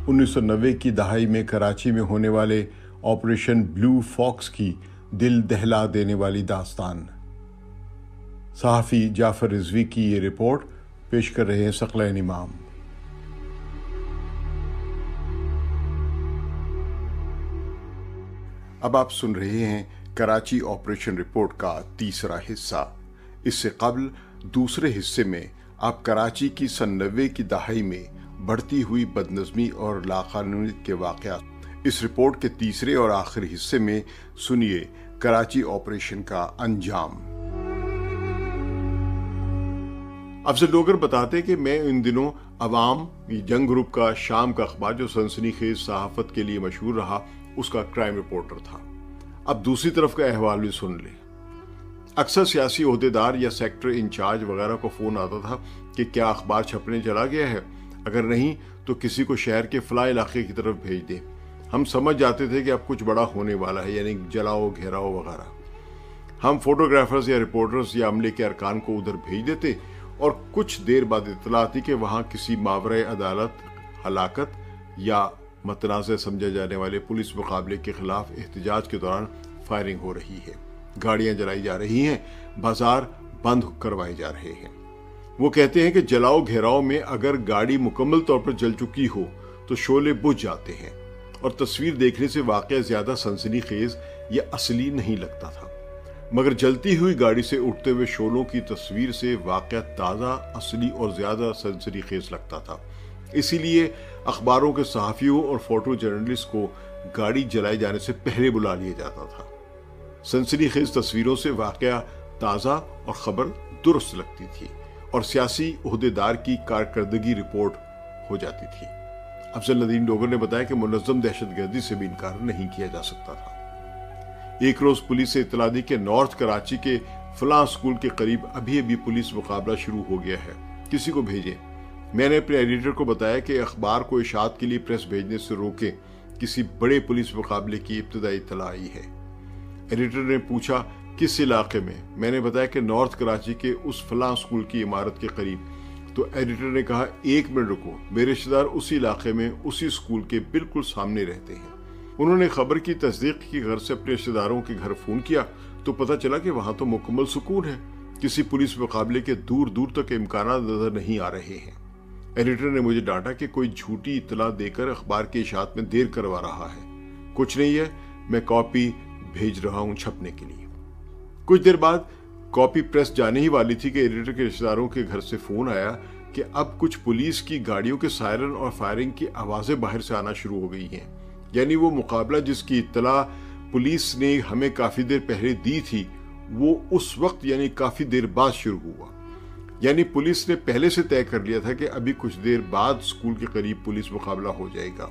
1990 की दहाई में कराची में होने वाले ऑपरेशन ब्लू फॉक्स की दिल दहला देने वाली दास्तान। सहाफ़ी जाफर रिजवी की ये रिपोर्ट पेश कर रहे हैं सकलैन इमाम। अब आप सुन रहे हैं कराची ऑपरेशन रिपोर्ट का तीसरा हिस्सा। इससे कबल दूसरे हिस्से में आप कराची की सन 90 की दहाई में बढ़ती हुई बदनज़मी और लाक़ानूनियत के वाक़यात। इस रिपोर्ट के तीसरे और आखिरी हिस्से में सुनिए कराची ऑपरेशन का अंजाम। अफजल डोगर बताते कि मैं इन दिनों अवाम जंग ग्रुप का शाम का अखबार जो सनसनीखेज सहाफत के लिए मशहूर रहा, उसका क्राइम रिपोर्टर था। अब दूसरी तरफ का अहवाल भी सुन ले। अक्सर सियासी ओहदेदार या सेक्टर इंचार्ज वगैरह को फोन आता था कि क्या अखबार छपने चला गया है, अगर नहीं तो किसी को शहर के फला इलाके की तरफ भेज दें। हम समझ जाते थे कि अब कुछ बड़ा होने वाला है, यानी जलाओ घेराओ वगैरह। हम फोटोग्राफर्स या रिपोर्टर्स या अमले के अरकान को उधर भेज देते और कुछ देर बाद इत्तला आती कि वहां किसी मावरे अदालत हलाकत या मतनाज़ समझे जाने वाले पुलिस मुकाबले के खिलाफ एहतजाज के दौरान फायरिंग हो रही है, गाड़ियां जलाई जा रही हैं, बाजार बंद करवाए जा रहे हैं। वो कहते हैं कि जलाओ घेराव में अगर गाड़ी मुकम्मल तौर पर जल चुकी हो तो शोले बुझ जाते हैं और तस्वीर देखने से वाकया ज्यादा सनसनीखेज या असली नहीं लगता था, मगर जलती हुई गाड़ी से उठते हुए शोलों की तस्वीर से वाकया ताज़ा, असली और ज्यादा सनसनीखेज लगता था। इसीलिए अखबारों के सहाफियों और फोटो जर्नलिस्ट को गाड़ी जलाए जाने से पहले बुला लिया जाता था। सनसनीखेज तस्वीरों से वाकया ताज़ा और खबर दुरुस्त लगती थी और सियासी ओहदेदार की कारकर्दगी रिपोर्ट हो जाती थी। अफजल नदीम डोगर ने बताया कि मुनज़्ज़म दहशतगर्दी से भी इनकार नहीं किया जा सकता था। एक रोज पुलिस से इत्तला दी कि नॉर्थ कराची के फलां स्कूल के करीब अभी अभी पुलिस मुकाबला शुरू हो गया है, किसी को भेजें। मैंने अपने एडिटर को बताया कि अखबार को इशाअत के लिए प्रेस भेजने से रोके, किसी बड़े पुलिस मुकाबले की इब्तिदाई इत्तला आई है। एडिटर ने पूछा किस इलाके में। मैंने बताया कि नॉर्थ कराची के उस फलां स्कूल की इमारत के करीब। तो एडिटर ने कहा 1 मिनट रुको, मेरे रिश्तेदार उसी इलाके में उसी स्कूल के बिल्कुल सामने रहते हैं। उन्होंने खबर की तस्दीक की, घर से अपने रिश्तेदारों के घर फोन किया तो पता चला कि वहां तो मुकम्मल सुकून है, किसी पुलिस मुकाबले के दूर दूर तक इम्कानात नजर नहीं आ रहे हैं। एडिटर ने मुझे डांटा कि कोई झूठी इत्तला देकर अखबार की इशाअत में देर करवा रहा है। कुछ नहीं है, मैं कॉपी भेज रहा हूं छपने के लिए। कुछ देर बाद कॉपी प्रेस जाने ही वाली थी कि एडिटर के रिश्तेदारों के घर से फोन आया कि अब कुछ पुलिस की गाड़ियों के सायरन और फायरिंग की आवाजें बाहर से आना शुरू हो गई हैं। यानी वो मुकाबला जिसकी इत्तला पुलिस ने हमें काफी देर पहले दी थी, वो उस वक्त यानी काफी देर बाद शुरू हुआ। यानी पुलिस ने पहले से तय कर लिया था कि अभी कुछ देर बाद स्कूल के करीब पुलिस मुकाबला हो जाएगा।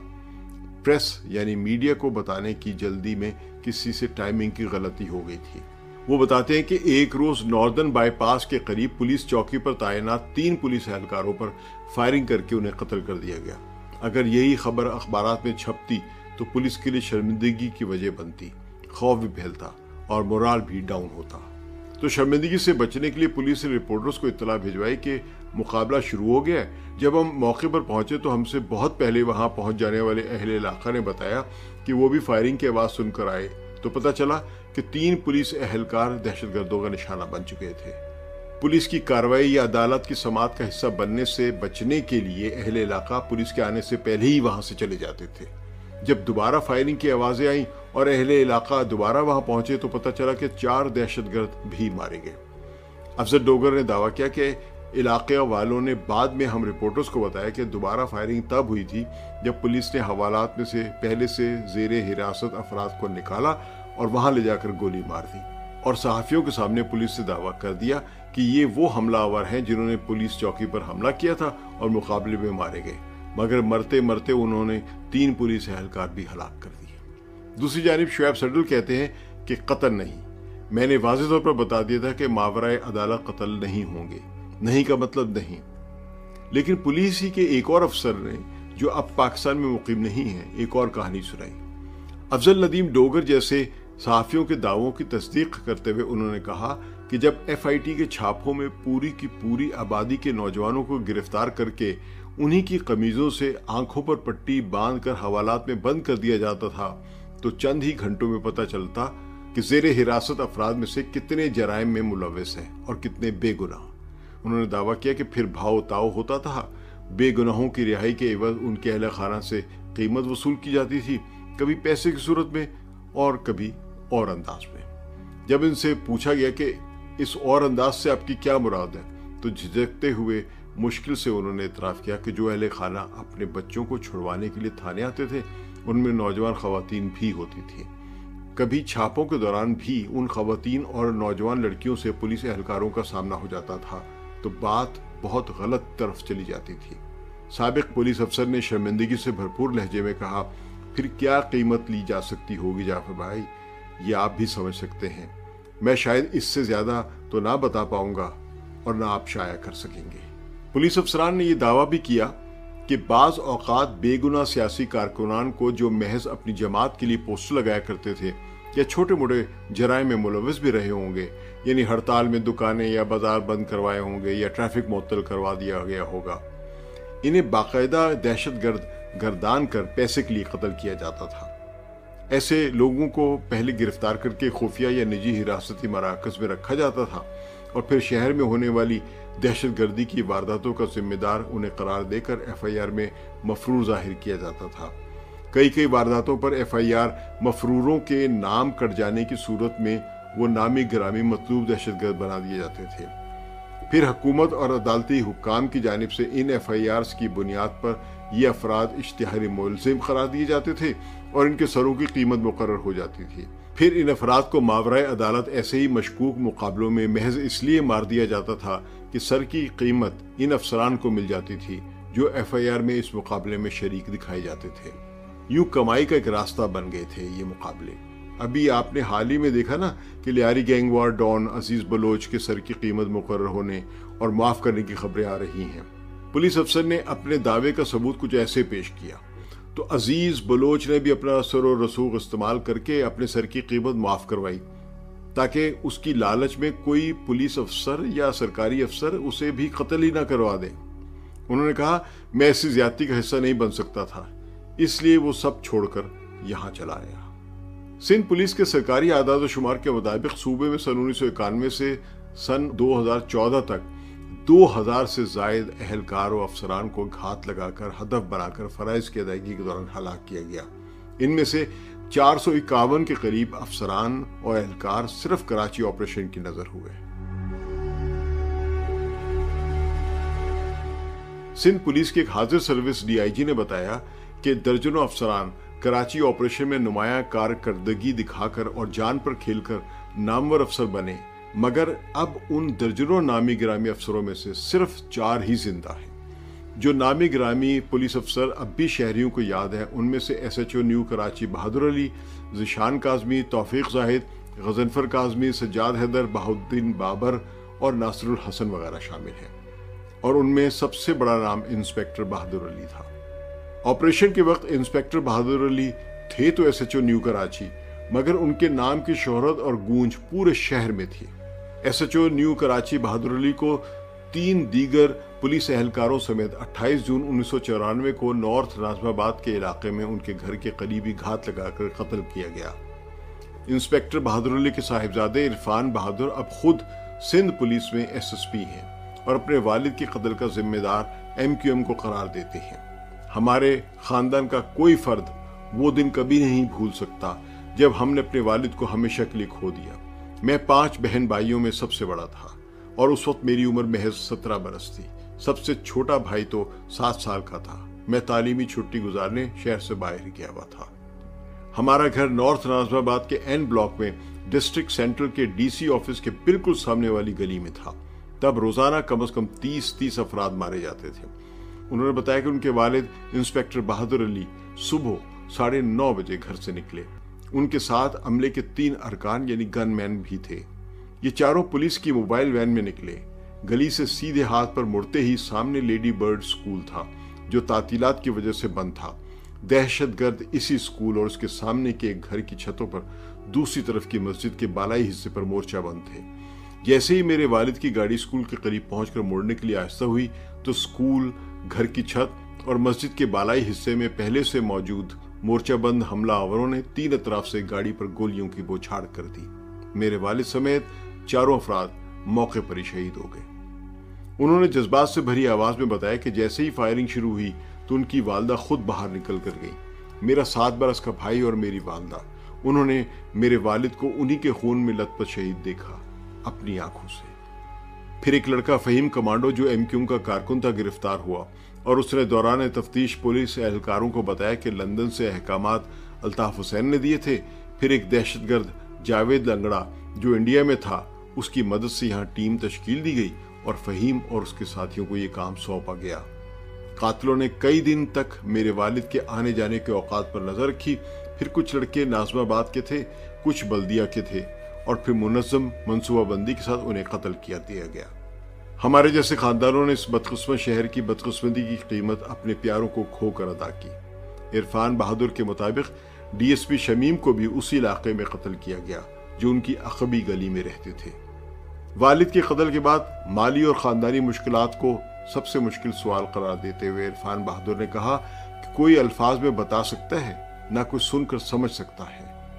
प्रेस यानी मीडिया को बताने की जल्दी में किसी से टाइमिंग की गलती हो गई थी। वो बताते हैं कि एक रोज नॉर्दर्न बाईपास के करीब पुलिस चौकी पर तैनात 3 पुलिस एहलकारों पर फायरिंग करके उन्हें कत्ल कर दिया गया। अगर यही खबर अखबारात में छपती तो पुलिस के लिए शर्मिंदगी की वजह बनती, खौफ भी फैलता और मोराल भी डाउन होता। तो शर्मिंदगी से बचने के लिए पुलिस ने रिपोर्टर्स को इत्तला भिजवाई कि मुकाबला शुरू हो गया है। जब हम मौके पर पहुंचे तो हमसे बहुत पहले वहां पहुंच जाने वाले अहले इलाका ने बताया कि वो भी फायरिंग की आवाज सुनकर आए तो पता चला कि 3 पुलिस एहलकार दहशतगर्दों का निशाना बन चुके थे। पुलिस की कार्रवाई या अदालत की समाअत का हिस्सा बनने से बचने के लिए अहले इलाका पुलिस के आने से पहले ही वहां से चले जाते थे। जब दोबारा फायरिंग की आवाजें आई और अहले इलाका दोबारा वहां पहुंचे तो पता चला कि 4 दहशतगर्द भी मारे गए। अफजल डोगर ने दावा किया कि इलाके वालों ने बाद में हम रिपोर्टर्स को बताया कि दोबारा फायरिंग तब हुई थी जब पुलिस ने हवालात में से पहले से जेरे हिरासत अफराद को निकाला और वहां ले जाकर गोली मार दी और सहाफियों के सामने पुलिस से दावा कर दिया कि ये वो हमलावर हैं जिन्होंने पुलिस चौकी पर हमला किया था और मुकाबले में मारे गए, मगर मरते मरते उन्होंने 3 पुलिस एहलकार भी हलाक कर दिए। दूसरी जानिब शुएब सडल कहते हैं कि कत्ल नहीं, मैंने वाज़ेह तौर पर बता दिया था कि मावराए अदालत कत्ल नहीं होंगे। नहीं का मतलब नहीं, लेकिन पुलिस ही के एक और अफसर ने जो अब पाकिस्तान में मुकीम नहीं है एक और कहानी सुनाई। अफजल नदीम डोगर जैसे सहाफियों के दावों की तस्दीक करते हुए उन्होंने कहा कि जब FIT के छापों में पूरी की पूरी आबादी के नौजवानों को गिरफ्तार करके उन्हीं की कमीजों से आंखों पर पट्टी बांधकर हवालात में बंद कर दिया जाता था तो चंद ही घंटों में पता चलता कि जेर हिरासत अफराद में से कितने जराइम में मुलव्वस हैं और कितने बेगुनाह। उन्होंने दावा किया कि फिर भाव ताव होता था, बेगुनाहों की रिहाई के एवज उनके अहले खाना से कीमत वसूल की जाती थी, कभी पैसे की सूरत में और कभी और अंदाज में। जब इनसे पूछा गया कि इस और अंदाज से आपकी क्या मुराद है, तो झिझकते हुए मुश्किल से उन्होंने इतराफ किया कि जो अहले खाना अपने बच्चों को छुड़वाने के लिए थाने आते थे उनमें नौजवान खवातीन भी होती थी। कभी छापों के दौरान भी उन खवातीन और नौजवान लड़कियों से पुलिस एहलकारों का सामना हो जाता था तो बात बहुत गलत तरफ चली जाती थी। साबिक पुलिस अफसर ने शर्मिंदगी से भरपूर लहजे में कहा, फिर क्या कीमत ली जा सकती होगी जाफर भाई, ये आप भी समझ सकते हैं। मैं शायद इससे ज्यादा तो ना बता पाऊंगा और ना आप शाया कर सकेंगे। पुलिस अफसरान ने यह दावा भी किया कि बाज औकात बेगुनाह सियासी कारकुनान को जो महज अपनी जमात के लिए पोस्टर लगाया करते थे या छोटे मोटे जराइम में मुलव्वस भी रहे होंगे, यानी हड़ताल में दुकानें या बाजार बंद करवाए होंगे या ट्रैफिक मुअत्तल करवा दिया गया होगा, इन्हें बाकायदा दहशतगर्द गर्दान कर पैसे के लिए कत्ल किया जाता था। ऐसे लोगों को पहले गिरफ्तार करके खुफिया या निजी हिरासती मराकज में रखा जाता था और फिर शहर में होने वाली दहशतगर्दी की वारदातों का जिम्मेदार उन्हें करार देकर एफआईआर में मफरूर जाहिर किया जाता था। कई वारदातों पर एफआईआर मफरूरों के नाम कट जाने की सूरत में वो नामी गिरामी मतलूब दहशतगर्द बना दिए जाते थे। फिर हुकूमत और अदालती हुक्काम की जानिब से इन एफआईआर्स की बुनियाद पर ये अफराद इश्तिहारी मुलजिम करार दिए जाते थे और इनके सरों की कीमत मुकर्रर हो जाती थी। फिर इन अफराद को मावराए अदालत ऐसे ही मशकूक मुकाबलों में महज इसलिए मार दिया जाता था कि सर की कीमत इन अफसरान को मिल जाती थी जो एफआईआर में इस मुकाबले में शरीक दिखाए जाते थे। यूं कमाई का एक रास्ता बन गए थे ये मुकाबले। अभी आपने हाल ही में देखा ना कि लियारी गैंगवार डॉन अजीज बलोच के सर की कीमत मुकर्रर होने और माफ करने की खबरें आ रही हैं। पुलिस अफसर ने अपने दावे का सबूत कुछ ऐसे पेश किया तो अजीज बलोच ने भी अपना सर और रसूख इस्तेमाल करके अपने सर की कीमत माफ करवाई ताकि उसकी लालच में कोई पुलिस अफसर या सरकारी अफसर उसे भी कत्ल ही ना करवा दे। उन्होंने कहा, मैं ऐसी ज्यादती का हिस्सा नहीं बन सकता था, इसलिए वो सब छोड़कर यहां चला आया। सिंध पुलिस के सरकारी आदाद व शुमार के मुताबिक सूबे में सन 1991 से सन 2014 तक 2000 से जायद अहलकार व अफसरान को घात लगाकर हदफ बनाकर फराइज की अदायगी के दौरान हलाक किया गया। इनमें से 451 के करीब अफसरान और अहलकार सिर्फ कराची ऑपरेशन की नजर हुए। सिंध पुलिस के एक हाजिर सर्विस डीआईजी ने बताया कि दर्जनों अफसरान कराची ऑपरेशन में नुमाया कारकर्दगी दिखाकर और जान पर खेलकर नामवर अफसर बने, मगर अब उन दर्जनों नामी गिरामी अफसरों में से सिर्फ 4 ही जिंदा हैं। जो नामी गिरामी पुलिस अफसर अब भी शहरियों को याद है उनमें से एसएचओ न्यू कराची बहादुर अली, ज़िशान काज़मी, तौफीक जाहिद, गजनफर काज़मी, सज्जाद हैदर, बहाउद्दीन बाबर और नासिरुल हसन वगैरह शामिल हैं और उनमें सबसे बड़ा नाम इंस्पेक्टर बहादुर अली था। ऑपरेशन के वक्त इंस्पेक्टर बहादुर अली थे तो एसएचओ न्यू कराची, मगर उनके नाम की शोहरत और गूंज पूरे शहर में थी। एसएचओ न्यू कराची बहादुर अली को 3 दीगर पुलिस एहलकारों समेत 28 जून 1994 को नॉर्थ नाज़िमाबाद के इलाके में उनके घर के करीबी घात लगाकर कत्ल किया गया। इंस्पेक्टर बहादुर अली के साहिबजादे इरफान बहादुर अब खुद सिंध पुलिस में एसएसपी हैं और अपने वालिद के कत्ल का जिम्मेदार एमक्यूएम को करार देते हैं। हमारे खानदान का कोई फर्द वो दिन कभी नहीं भूल सकता जब हमने अपने वालिद को हमेशा के लिए खो दिया। मैं 5 बहन भाइयों में सबसे बड़ा था और उस वक्त मेरी उम्र महज 17 बरस थी। सबसे छोटा भाई तो 7 साल का था। मैं तालीमी छुट्टी गुजारने शहर से बाहर गया हुआ था। हमारा घर नॉर्थ नाज़िमाबाद के एन ब्लॉक में डिस्ट्रिक्ट सेंट्रल के डीसी ऑफिस के बिल्कुल सामने वाली गली में था। तब रोजाना कम से कम 30 अफराद मारे जाते थे। उन्होंने बताया कि उनके वालिद इंस्पेक्टर बहादुर अली सुबह 9:30 बजे घर से निकले। उनके साथ अमले के 3 अरकान यानी गनमैन भी थे। ये चारों पुलिस की मोबाइल वैन में निकले। गली से सीधे हाथ पर मुड़ते ही सामने लेडी बर्ड स्कूल था जो तातीलात की वजह से बंद था। दहशतगर्द इसी स्कूल और उसके सामने के एक घर की छतों पर दूसरी तरफ की मस्जिद के बालाई हिस्से पर मोर्चा बंद थे। जैसे ही मेरे वालिद की गाड़ी स्कूल के करीब पहुंचकर मुड़ने के लिए आहिस्ता हुई तो स्कूल, घर की छत और मस्जिद के बालाई हिस्से में पहले से मौजूद मोर्चाबंद हमलावरों ने 3 अतराफ से गाड़ी पर गोलियों की बौछार कर दी। मेरे वालिद समेत 4 अफराद मौके पर ही शहीद हो गए। उन्होंने जज्बात से भरी आवाज में बताया कि जैसे ही फायरिंग शुरू हुई तो उनकी वालदा खुद बाहर निकल कर गई। मेरा 7 बरस का भाई और मेरी वालदा, उन्होंने मेरे वालिद को उन्हीं के खून में लथपथ शहीद देखा अपनी आंखों से। फिर एक लड़का फहीम कमांडो जो एमक्यूएम का कारकुन था गिरफ्तार हुआ और उसने दौरान तफ्तीश पुलिस एहलकारों को बताया कि लंदन से अहकामात अल्ताफ हुसैन ने दिए थे। फिर एक दहशतगर्द जावेद लंगड़ा जो इंडिया में था, उसकी मदद से यहाँ टीम तश्कील दी गई और फहीम और उसके साथियों को ये काम सौंपा गया। कातिलों ने कई दिन तक मेरे वालिद के आने जाने के औकात पर नजर रखी। फिर कुछ लड़के नाज़िमाबाद के थे, कुछ बल्दिया के थे और फिर मुनज़्ज़म मनसूबाबंदी के साथ उन्हें कत्ल किया दिया गया। हमारे जैसे खानदानों ने इस बदकिस्मत शहर की बदकिस्मती की कीमत अपने प्यारों को खोकर अदा की। इरफान बहादुर के मुताबिक डीएसपी शमीम को भी उसी इलाके में कत्ल किया गया जो उनकी अकबी गली में रहते थे। वालिद के कत्ल के बाद माली और खानदानी मुश्किलात को सबसे मुश्किल सवाल करार देते हुए इरफान बहादुर ने कहा कि कोई अल्फाज में बता सकता है, ना कोई सुनकर समझ सकता है।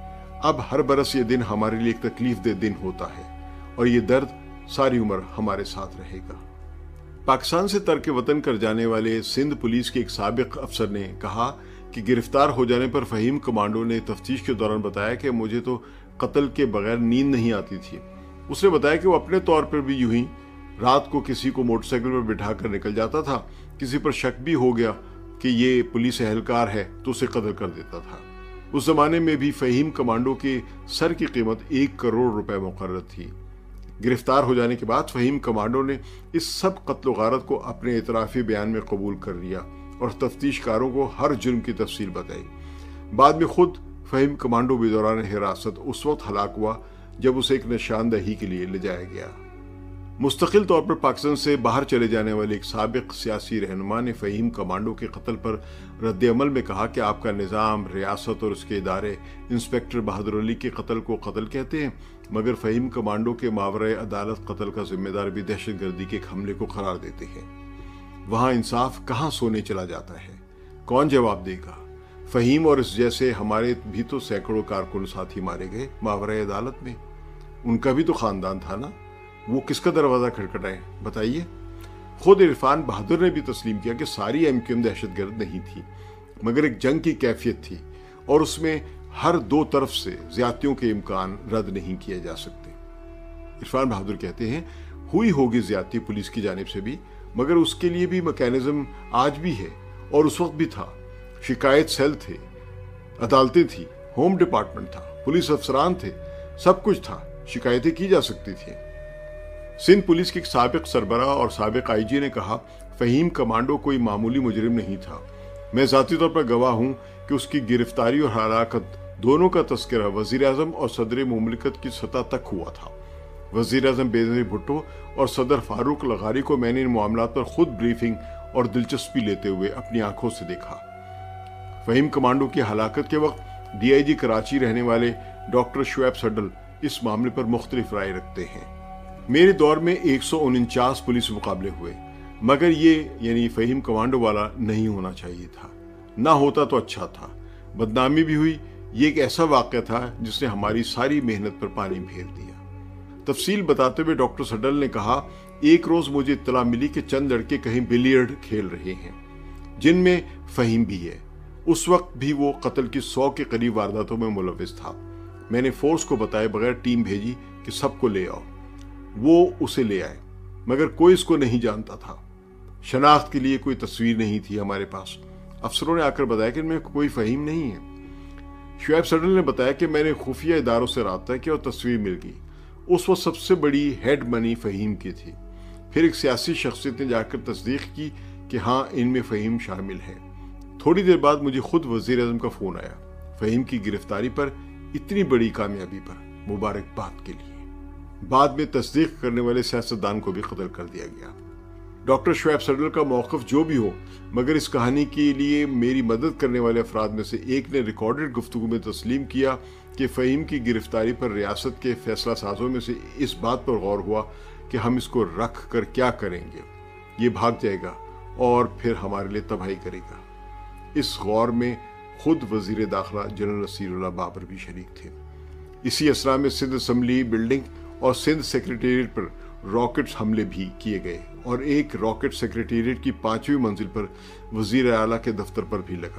अब हर बरस ये दिन हमारे लिए एक तकलीफ दे दिन होता है और ये दर्द सारी उम्र हमारे साथ रहेगा। पाकिस्तान से तर्क वतन कर जाने वाले सिंध पुलिस के एक साबिक अफसर ने कहा कि गिरफ्तार हो जाने पर फहीम कमांडो ने तफ्तीश के दौरान बताया कि मुझे तो कत्ल के बगैर नींद नहीं आती थी। उसने बताया कि वो अपने तौर पर भी यूं ही रात को किसी को मोटरसाइकिल पर बिठाकर निकल जाता था। किसी पर शक भी हो गया कि ये पुलिस एहलकार है तो उसे कत्ल कर देता था। उस जमाने में भी फहीम कमांडो के सर की कीमत 1 करोड़ रुपए मुकर्रर थी। गिरफ्तार हो जाने के बाद फहीम कमांडो ने इस सब कत्ल गारत को अपने इतराफी बयान में कबूल कर लिया और तफ्तीशकारों को हर जुर्म की तफसील बताई। बाद में खुद फहीम कमांडो भी दौरान हिरासत उस वक्त हलाक हुआ जब उसे एक निशानदही के लिए ले जाया गया। मुस्तकिल तौर पर पाकिस्तान से बाहर चले जाने वाले एक साबिक सियासी रहनुमा ने फहीम कमांडो के कत्ल पर रद्द-ए-अमल में कहा कि आपका निज़ाम, रियासत और उसके इदारे इंस्पेक्टर बहादुर अली के कत्ल को कत्ल कहते हैं, मगर फहीम कमांडो के मावरे अदालत कत्ल का जिम्मेदार भी दहशतगर्दी के एक हमले को करार देते हैं। वहाँ इंसाफ कहाँ सोने चला जाता है? कौन जवाब देगा? फहीम और इस जैसे हमारे भी तो सैकड़ों कारकुन साथी मारे गए मावरे अदालत में। उनका भी तो खानदान था ना, वो किसका दरवाजा खटखटाए बताइए। खुद इरफान बहादुर ने भी तस्लीम किया कि सारी एमक्यूएम दहशतगर्द नहीं थी, मगर एक जंग की कैफियत थी और उसमें हर 2 तरफ से ज्यादतियों के इम्कान रद्द नहीं किए जा सकते। इरफान बहादुर कहते हैं, हुई होगी ज्यादती पुलिस की जानिब से भी, मगर उसके लिए भी मैकेनिज्म आज भी है और उस वक्त भी था। शिकायत सेल थे, अदालतें थी, होम डिपार्टमेंट था, पुलिस अफसरान थे, सब कुछ था, शिकायतें की जा सकती थी। सिंध पुलिस के एक साबिक सरबराह और साबिक आईजी ने कहा, फहीम कमांडो कोई मामूली मुजरिम नहीं था। मैं जाती तौर पर गवाह हूं कि उसकी गिरफ्तारी और हलाकत दोनों का तस्करा वजीर-ए-आज़म और सदर मुमलिकत की सतह तक हुआ था। वजीर-ए-आज़म बेनज़ीर भुट्टो और सदर फारूक लगारी को मैंने इन मामलों पर खुद ब्रीफिंग और दिलचस्पी लेते हुए अपनी आंखों से देखा। फहीम कमांडो की हलाकत के वक्त डीआईजी कराची रहने वाले डॉक्टर शुएब सडल इस मामले पर मुख्तलिफ राय रखते हैं। मेरे दौर में 149 पुलिस मुकाबले हुए, मगर ये यानी फहीम कमांडो वाला नहीं होना चाहिए था। ना होता तो अच्छा था। बदनामी भी हुई। ये एक ऐसा वाक़या था जिसने हमारी सारी मेहनत पर पानी फेर दिया। तफसील बताते हुए डॉक्टर सडल ने कहा, एक रोज मुझे इत्तला मिली कि चंद लड़के कहीं बिलियर्ड खेल रहे हैं, जिनमें फहीम भी है। उस वक्त भी वो कत्ल की 100 के करीब वारदातों में मुलविस था। मैंने फोर्स को बताए बगैर टीम भेजी कि सबको ले आओ। वो उसे ले आए, मगर कोई इसको नहीं जानता था। शनाख्त के लिए कोई तस्वीर नहीं थी हमारे पास। अफसरों ने आकर बताया कि इनमें कोई फहीम नहीं है। शुएब सडल ने बताया कि मैंने खुफिया इदारों से राब्ता किया और तस्वीर मिल गई। उस वक्त सबसे बड़ी हेड मनी फहीम की थी। फिर एक सियासी शख्सियत ने जाकर तस्दीक की कि हाँ, इनमें फहीम शामिल है। थोड़ी देर बाद मुझे खुद वज़ीर-ए-आज़म का फोन आया, फहीम की गिरफ्तारी पर, इतनी बड़ी कामयाबी पर मुबारकबाद के लिए। बाद में तस्दीक करने वाले सियासतदान को भी कत्ल कर दिया गया। डॉक्टर शुएब सडल का मौक़िफ़ जो भी हो, मगर इस कहानी के लिए मेरी मदद करने वाले अफराद में से एक ने रिकॉर्डेड गुफ्तगू में तस्लीम किया कि फ़हीम की गिरफ्तारी पर रियासत के फैसला साजों में से इस बात पर गौर हुआ कि हम इसको रख कर क्या करेंगे। ये भाग जाएगा اور پھر ہمارے لیے تباہی کرے گا۔ اس غور میں خود وزیر داخلہ جنرل نصیر اللہ بابر بھی شریک تھے۔ اسی اسرا میں سندھ اسمبلی بلڈنگ اور سندھ سیکریٹریٹ پر راکٹس حملے بھی کیے گئے، اور ایک راکٹ سیکریٹریٹ کی 5ویں منزل پر وزیر اعلیٰ کے دفتر پر بھی لگا۔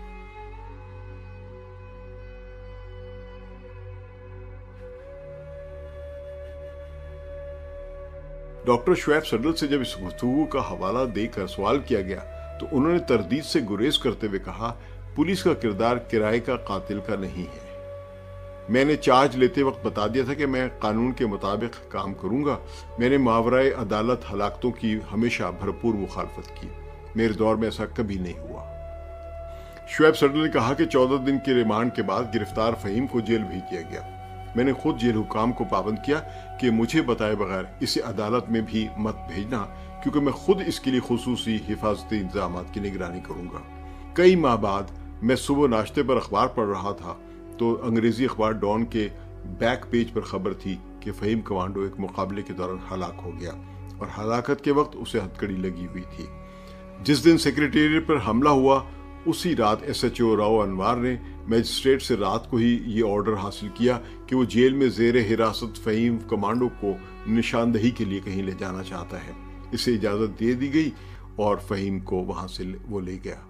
ڈاکٹر شعیب صڈل سے جب اس گفتگو کا حوالہ دے کر سوال کیا گیا تو انہوں نے تردید سے گریز کرتے ہوئے کہا، پولیس کا کردار کرائے کا قاتل کا نہیں ہے۔ میں نے چارج لیتے وقت بتا دیا تھا کہ میں قانون کے مطابق کام کروں گا۔ میں نے ماورائے عدالت ہلاکتوں کی ہمیشہ بھرپور مخالفت کی۔ میرے دور میں ایسا کبھی نہیں ہوا۔ شعیب صڈل نے کہا کہ 14 دن کے ریمانڈ کے بعد گرفتار فہیم کو جیل بھیج دیا گیا۔ میں نے خود جیل حکام کو پابند کیا کہ مجھے بتائے بغیر اسے عدالت میں بھی مت بھیجنا، کیونکہ میں خود اس کے لیے خصوصی حفاظتی انتظامات کی نگرانی کروں گا۔ کئی ماہ بعد میں صبح ناشتے پر اخبار پڑھ رہا تھا تو انگریزی اخبار ڈان کے بیک پیج پر خبر تھی کہ فہیم کمانڈو ایک مقابلے کے دوران ہلاک ہو گیا، اور ہلاکت کے وقت اسے ہتھکڑی لگی ہوئی تھی۔ جس دن سیکریٹریٹ پر حملہ ہوا اسی رات S H O Rao Anwar نے میجسٹریٹ سے رات کو ہی یہ آرڈر حاصل کیا کہ وہ جیل میں زیر حراست فہیم کمانڈو کو نشاندہی کے لیے کہیں لے جانا چاہتا ہے۔ اسے اجازت دے دی گئی اور فہیم کو وہاں سے وہ لے گیا۔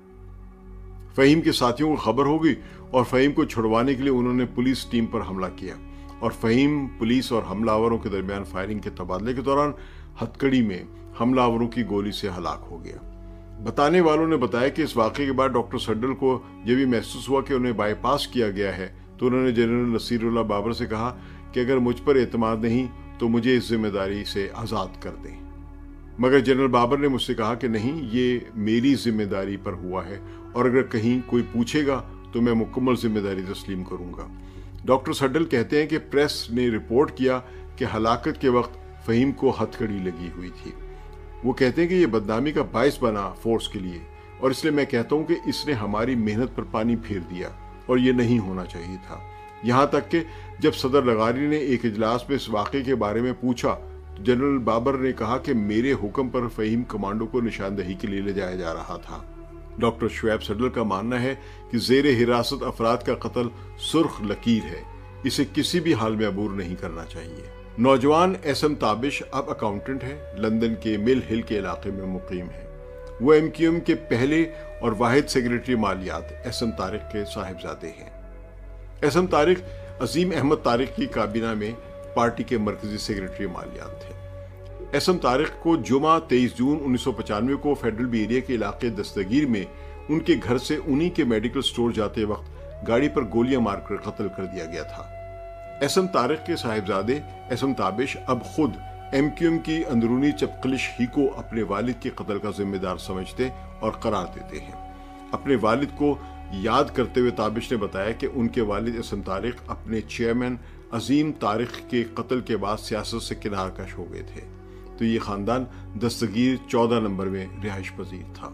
فہیم کے ساتھیوں کو خبر ہو گئی اور فہیم کو چھڑوانے کے لیے انہوں نے پولیس ٹیم پر حملہ کیا، اور فہیم پولیس اور حملہ آوروں کے درمیان فائرنگ کے تبادلے کے دوران ہتھکڑی میں حملہ آوروں کی گولی سے ہلاک ہو گیا۔ بتانے والوں نے بتایا کہ اس واقعے کے بعد ڈاکٹر صڈل کو یہ بھی محسوس ہوا کہ انہیں بائی پاس کیا گیا ہے، تو انہوں نے جنرل نصیر اللہ بابر سے کہا کہ اگر مجھ پر اعتماد نہیں تو مجھے اس ذمہ داری سے آزاد کر دیں۔ مگر جنرل بابر نے مجھ سے کہا کہ نہیں، یہ میری ذمہ داری پر ہوا ہے، اور اگر کہیں کوئی پوچھے گا تو میں مکمل ذمہ داری تسلیم کروں گا۔ ڈاکٹر صڈل کہتے ہیں کہ پریس نے رپورٹ کیا کہ ہلاکت کے وقت فہیم کو ہتھکڑی لگی ہوئی تھی۔ وہ کہتے ہیں کہ یہ بدنامی کا باعث بنا فورس کے لیے، اور اس لیے میں کہتا ہوں کہ اس نے ہماری محنت پر پانی پھیر دیا، اور یہ نہیں ہونا چاہیے تھا۔ یہاں تک کہ جب صدر لغاری نے ایک اجلاس میں اس واقعے کے بارے میں پوچھا تو جنرل بابر نے کہا کہ میرے حکم پر فہیم کمانڈو کو نشاندہی کے لیے لے جایا جا رہا تھا۔ ڈاکٹر شعیب صڈل کا ماننا ہے کہ زیر حراست افراد کا قتل سرخ لکیر ہے، اسے کسی بھی حال میں عبور نہیں کرنا چاہیے۔ نوجوان ایسم تابش اب اکاؤنٹنٹ ہے، لندن کے مل ہل کے علاقے میں مقیم ہے۔ وہ ایم کیو ایم کے پہلے اور واحد سیکریٹری مالیات ایسم طارق کے صاحبزادے ہیں۔ ایسم طارق عظیم احمد طارق کی کابینہ میں پارٹی کے مرکزی سیکریٹری مالیات تھے۔ ایسم طارق کو جمعہ 23 جون 1995 کو فیڈرل بی ایریا کے علاقے دستگیر میں ان کے گھر سے انہی کے میڈیکل سٹور جاتے وقت گاڑی پر گولیاں مار کر قتل کر دیا گیا تھا۔ ایسم طارق کے صاحبزادے ایسم تابش اب خود ایم کیو ایم کی اندرونی چپقلش ہی کو اپنے والد کے قتل کا ذمہ دار سمجھتے اور قرار دیتے ہیں۔ اپنے والد کو یاد کرتے ہوئے تابش نے بتایا کہ ان کے والد ایسم طارق اپنے چیئرمین عظیم طارق کے قتل کے بعد سیاست سے کنار کش ہو گئے تھے، تو یہ خاندان دستگیر 14 نمبر میں رہائش پذیر تھا۔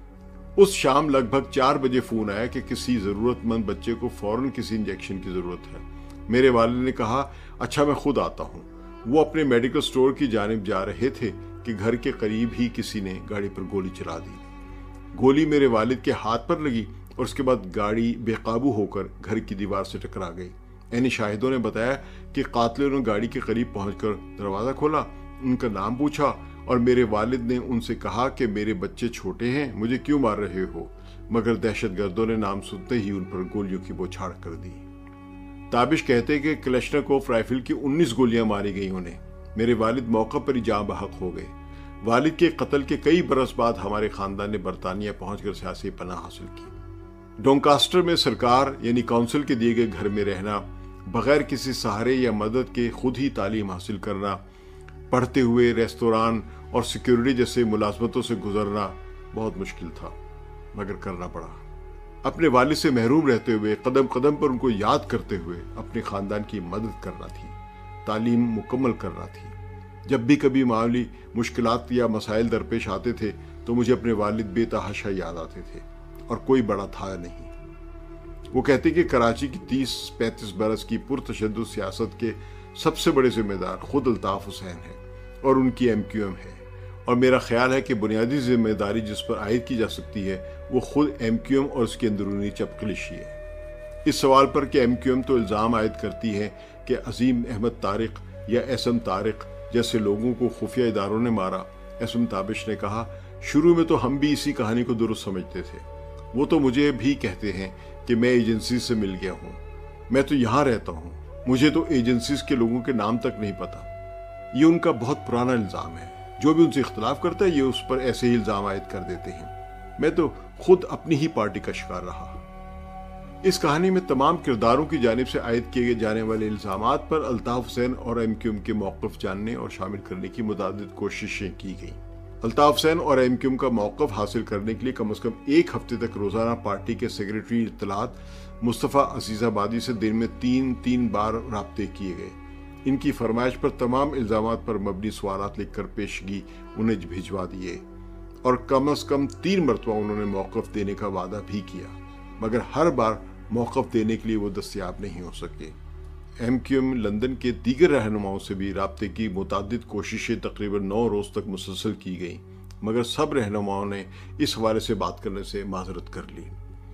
اس شام لگ بھگ 4 بجے فون آیا کہ کسی ضرورت مند بچے کو فوراً کسی انجیکشن کی ضرورت ہے۔ میرے والد نے کہا اچھا میں خود آتا ہوں۔ وہ اپنے میڈیکل سٹور کی جانب جا رہے تھے کہ گھر کے قریب ہی کسی نے گاڑی پر گولی چلا دی۔ گولی میرے والد کے ہاتھ پر لگی اور اس کے بعد گاڑی بے قابو ہو کر گھر کی دیوار سے ٹکرا گئی۔ یعنی شاہدوں نے بتایا کہ قاتلوں نے گاڑی کے قریب پہنچ کر دروازہ کھولا، ان کا نام پوچھا اور میرے والد نے ان سے کہا کہ میرے بچے چھوٹے ہیں، مجھے کیوں مار رہے ہو؟ مگر دہشت گردوں نے نام سنتے ہی ان پر گولیوں کی بوچھاڑ کر دی۔ تابش کہتے کہ کلشنکوف رائفل کی 19 گولیاں ماری گئی انہیں۔ میرے والد موقع پر ہی جاں بحق ہو گئے۔ والد کے قتل کے کئی برس بعد ہمارے خاندان نے برطانیہ پہنچ کر سیاسی پناہ حاصل کی۔ ڈونکاسٹر میں سرکار یعنی کونسل کے دیے گئے گھر میں رہنا، بغیر کسی سہارے یا مدد کے خود ہی تعلیم حاصل کرنا، پڑھتے ہوئے ریستوران اور سیکیورٹی جیسے ملازمتوں سے گزرنا بہت مشکل تھا، مگر کرنا پڑا۔ اپنے والد سے محروم رہتے ہوئے قدم قدم پر ان کو یاد کرتے ہوئے اپنے خاندان کی مدد کرنا تھی، تعلیم مکمل کرنا تھی۔ جب بھی کبھی معمولی مشکلات یا مسائل درپیش آتے تھے تو مجھے اپنے والد بے تحاشا یاد آتے تھے، اور کوئی بڑا تھا نہیں۔ وہ کہتے کہ کراچی کی 30-35 برس کی پرتشدد سیاست کے سب سے بڑے ذمہ دار خود الطاف حسین ہیں، اور ان کی ایم کیو ایم ہے، اور میرا خیال ہے کہ بنیادی ذمہ داری جس پر عائد کی جا سکتی ہے وہ خود ایم کیو ایم اور اس کی اندرونی چپکلشی ہے۔ اس سوال پر کہ ایم کیو ایم تو الزام عائد کرتی ہے کہ عظیم احمد طارق یا ایسم طارق جیسے لوگوں کو خفیہ اداروں نے مارا، ایسم تابش نے کہا، شروع میں تو ہم بھی اسی کہانی کو درست سمجھتے تھے۔ وہ تو مجھے بھی کہتے ہیں کہ میں ایجنسی سے مل گیا ہوں، میں تو یہاں رہتا ہوں، مجھے تو ایجنسیز کے لوگوں کے نام تک نہیں پتا۔ یہ ان کا بہت پرانا الزام ہے، جو بھی ان سے اختلاف کرتا ہے یہ اس پر ایسے ہی الزام عائد کر دیتے ہیں۔ میں تو خود اپنی ہی پارٹی کا شکار رہا۔ اس کہانی میں تمام کرداروں کی جانب سے عائد کیے جانے والے الزامات پر الطاف حسین اور ایم کیو ایم کے موقف جاننے اور شامل کرنے کی متعدد کوششیں کی گئیں۔ الطاف حسین اور ایم کیو ایم کا موقف حاصل کرنے کے لیے کم از کم ایک ہفتے تک روزانہ پارٹی کے سیکریٹری اطلاعات مصطفیٰ عزیز آبادی سے دن میں تین بار رابطے کیے گئے۔ ان کی فرمائش پر تمام الزامات پر مبنی سوالات لکھ کر پیشگی انہیں بھجوا دیے اور کم از کم 3 مرتبہ انہوں نے موقف دینے کا وعدہ بھی کیا، مگر ہر بار موقف دینے کے لیے وہ دستیاب نہیں ہو سکے۔ ایم کیو ایم لندن کے دیگر رہنماؤں سے بھی رابطے کی متعدد کوششیں تقریباً 9 روز تک مسلسل کی گئیں، مگر سب رہنماؤں نے اس حوالے سے بات کرنے سے معذرت کر لی۔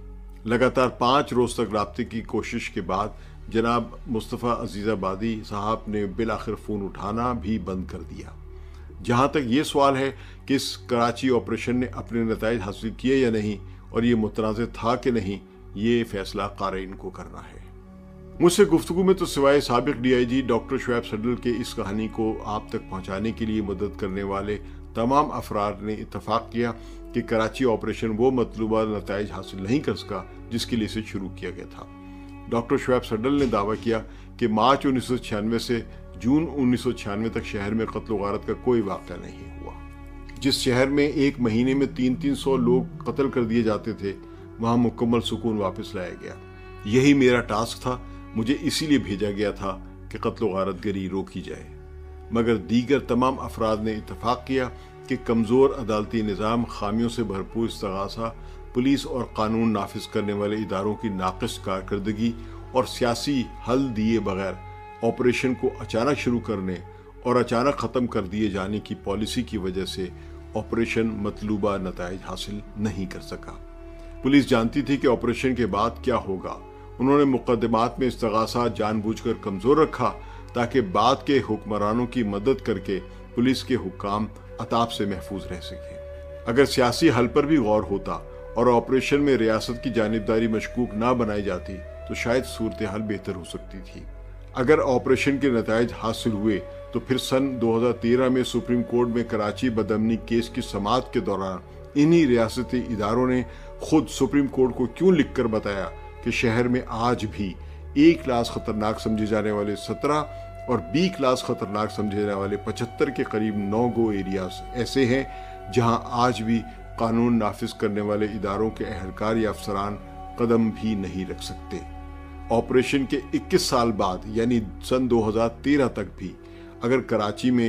لگاتار 5 روز تک رابطے کی کوشش کے بعد جناب مصطفیٰ عزیز آبادی صاحب نے بالآخر فون اٹھانا بھی بند کر دیا۔ جہاں تک یہ سوال ہے کہ اس کراچی آپریشن نے اپنے نتائج حاصل کیے یا نہیں اور یہ متنازع تھا کہ نہیں، یہ فیصلہ قارئین کو کرنا ہے۔ مجھ سے گفتگو میں تو سوائے سابق D I G doctor Shoaib Suddle کے اس کہانی کو آپ تک پہنچانے کے لیے مدد کرنے والے تمام افراد نے اتفاق کیا کہ کراچی آپریشن وہ مطلوبہ نتائج حاصل نہیں کر سکا جس کے لیے اسے شروع کیا گیا تھا۔ ڈاکٹر شعیب صڈل نے دعویٰ کیا کہ مارچ 1996 سے جون 1996 تک شہر میں قتل و غارت کا کوئی واقعہ نہیں ہوا۔ جس شہر میں ایک مہینے میں 300 لوگ قتل کر دیے جاتے تھے، وہاں مکمل سکون واپس لایا گیا۔ یہی میرا ٹاسک تھا، مجھے اسی لیے بھیجا گیا تھا کہ قتل و غارت گری روکی جائے۔ مگر دیگر تمام افراد نے اتفاق کیا کہ کمزور عدالتی نظام، خامیوں سے بھرپور استغاثہ، پولیس اور قانون نافذ کرنے والے اداروں کی ناقص کارکردگی اور سیاسی حل دیے بغیر آپریشن کو اچانک شروع کرنے اور اچانک ختم کر دیے جانے کی پالیسی کی وجہ سے آپریشن مطلوبہ نتائج حاصل نہیں کر سکا۔ پولیس جانتی تھی کہ آپریشن کے بعد کیا ہوگا۔ انہوں نے مقدمات میں استغاثہ جان بوجھ کر کمزور رکھا تاکہ بعد کے حکمرانوں کی مدد کر کے پولیس کے حکام عطاب سے محفوظ رہ سکیں۔ اگر سیاسی حل پر بھی غور ہوتا اور آپریشن میں ریاست کی جانبداری مشکوک نہ بنائی جاتی تو شاید صورتحال بہتر ہو سکتی تھی۔ اگر آپریشن کے نتائج حاصل ہوئے تو پھر سن 2013 میں سپریم کورٹ میں کراچی بدامنی کیس کی سماعت کے دوران انہی ریاستی اداروں نے خود سپریم کورٹ کو کیوں لکھ کر بتایا کہ شہر میں آج بھی A کلاس خطرناک سمجھے جانے والے 17 اور B کلاس خطرناک سمجھے جانے والے 75 کے قریب 9 گو ایریاز ایسے ہیں جہاں آج بھی قانون نافذ کرنے والے اداروں کے اہلکار یا افسران قدم بھی نہیں رکھ سکتے۔ آپریشن کے 21 سال بعد یعنی سن 2013 تک بھی اگر کراچی میں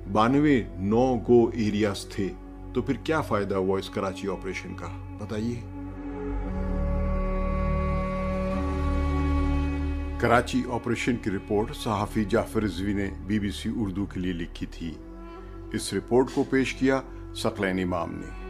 92 9 گو ایریاز تھے تو پھر کیا فائدہ ہوا اس کراچی آپریشن کا، بتائیے۔ کراچی آپریشن کی رپورٹ صحافی جعفر رضوی نے BBC اردو کے لیے لکھی تھی۔ اس رپورٹ کو پیش کیا ثقلین امام نے۔